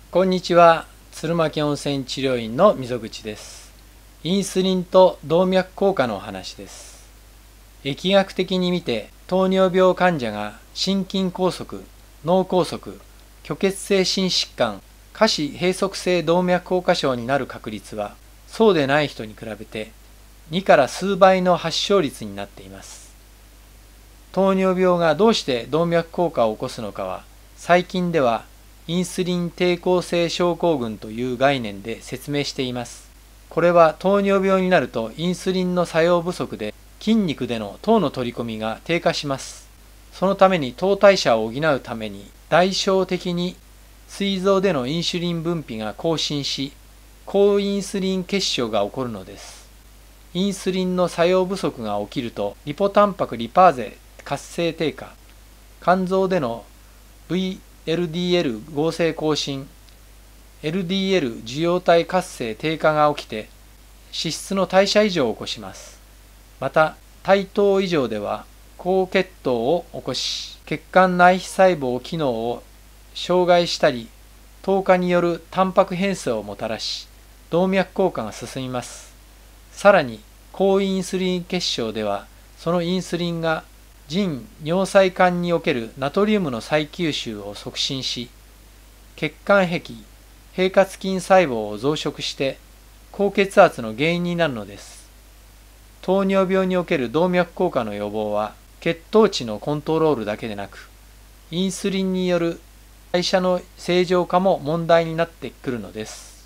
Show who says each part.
Speaker 1: こんにちは、鶴巻温泉治療院の溝口です。インスリンと動脈硬化のお話です。疫学的に見て、糖尿病患者が心筋梗塞、脳梗塞、虚血性心疾患、下肢閉塞性動脈硬化症になる確率は、そうでない人に比べて2から数倍の発症率になっています。糖尿病がどうして動脈硬化を起こすのかは、最近ではインスリン抵抗性症候群という概念で説明しています。これは糖尿病になるとインスリンの作用不足で筋肉での糖の取り込みが低下します。そのために糖代謝を補うために代償的に膵臓でのインシュリン分泌が更新し、高インスリン血症が起こるのです。インスリンの作用不足が起きるとリポタンパクリパーゼ活性低下、肝臓での VLDL 合成更新、LDL 受容体活性低下が起きて脂質の代謝異常を起こします。また対等異常では高血糖を起こし、血管内皮細胞機能を障害したり、糖化によるタンパク変性をもたらし、動脈硬化が進みます。さらに高インスリン血症では、そのインスリンが腎・尿細管におけるナトリウムの再吸収を促進し、血管壁、平滑筋細胞を増殖して高血圧の原因になるのです。糖尿病における動脈硬化の予防は、血糖値のコントロールだけでなく、インスリンによる代謝の正常化も問題になってくるのです。